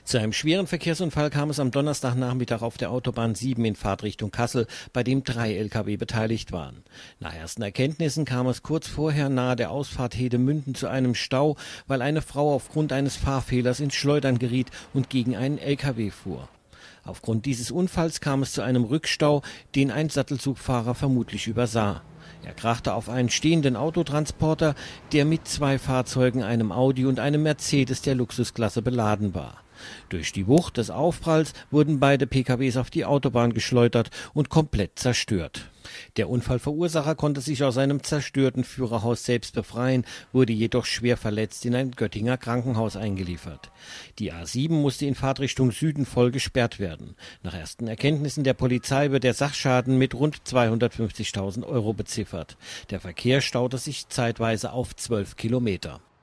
Zu einem schweren Verkehrsunfall kam es am Donnerstagnachmittag auf der Autobahn 7 in Fahrtrichtung Kassel, bei dem 3 Lkw beteiligt waren. Nach ersten Erkenntnissen kam es kurz vorher nahe der Ausfahrt Hedemünden zu einem Stau, weil eine Frau aufgrund eines Fahrfehlers ins Schleudern geriet und gegen einen Lkw fuhr. Aufgrund dieses Unfalls kam es zu einem Rückstau, den ein Sattelzugfahrer vermutlich übersah. Er krachte auf einen stehenden Autotransporter, der mit 2 Fahrzeugen, einem Audi und einem Mercedes der Luxusklasse beladen war. Durch die Wucht des Aufpralls wurden beide PKWs auf die Autobahn geschleudert und komplett zerstört. Der Unfallverursacher konnte sich aus seinem zerstörten Führerhaus selbst befreien, wurde jedoch schwer verletzt in ein Göttinger Krankenhaus eingeliefert. Die A7 musste in Fahrtrichtung Süden voll gesperrt werden. Nach ersten Erkenntnissen der Polizei wird der Sachschaden mit rund 250.000 € beziffert. Der Verkehr staute sich zeitweise auf 12 Kilometer.